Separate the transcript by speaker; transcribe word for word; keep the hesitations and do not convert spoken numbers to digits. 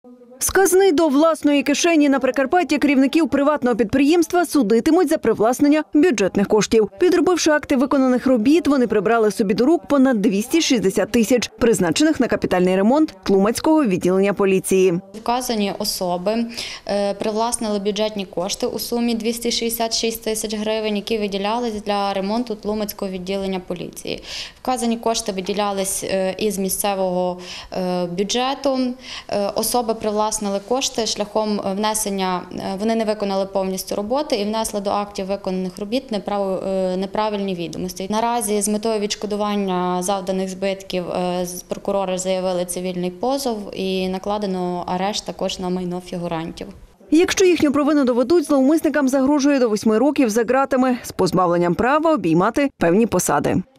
Speaker 1: Сказний до власної кишені на Прикарпатті керівників приватного підприємства судитимуть за привласнення бюджетних коштів. Підробивши акти виконаних робіт, вони прибрали собі до рук понад двісті шістдесят тисяч, призначених на капітальний ремонт Тлумацького відділення поліції.
Speaker 2: Вказані особи привласнили бюджетні кошти у сумі двісті шістдесят шість тисяч гривень, які виділялись для ремонту Тлумацького відділення поліції. Вказані кошти виділялись із місцевого бюджету. Особи привласнили кошти шляхом внесення, вони не виконали повністю роботи і внесли до актів виконаних робіт неправильні відомості. Наразі з метою відшкодування завданих збитків прокурори заявили цивільний позов і накладено арешт також на майно фігурантів.
Speaker 1: Якщо їхню провину доведуть, зловмисникам загрожує до восьми років за ґратами з позбавленням права обіймати певні посади.